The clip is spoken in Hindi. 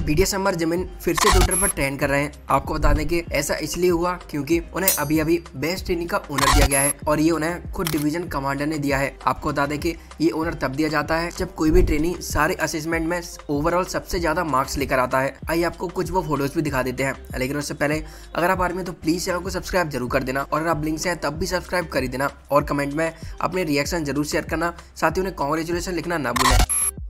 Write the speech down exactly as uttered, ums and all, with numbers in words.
बीडीएस जमीन फिर से ट्विटर पर ट्रेंड कर रहे हैं। आपको बता दें कि ऐसा इसलिए हुआ क्योंकि उन्हें अभी अभी बेस्ट ट्रेनिंग का ओनर दिया गया है और ये उन्हें खुद डिवीजन कमांडर ने दिया है। आपको बता दें कि ये ओनर तब दिया जाता है जब कोई भी ट्रेनिंग सारे असेसमेंट में ओवरऑल सबसे ज्यादा मार्क्स लेकर आता है। आइए आपको कुछ वो फोटोज भी दिखा देते हैं, लेकिन उससे पहले अगर आप आर्मी तो प्लीज चैनल को सब्सक्राइब जरूर कर देना और अगर आप लिंक से हैं तब भी सब्सक्राइब कर ही देना और कमेंट में अपने रिएक्शन जरूर शेयर करना, साथ ही उन्हें कांग्रेचुलेशन लिखना ना भूलें।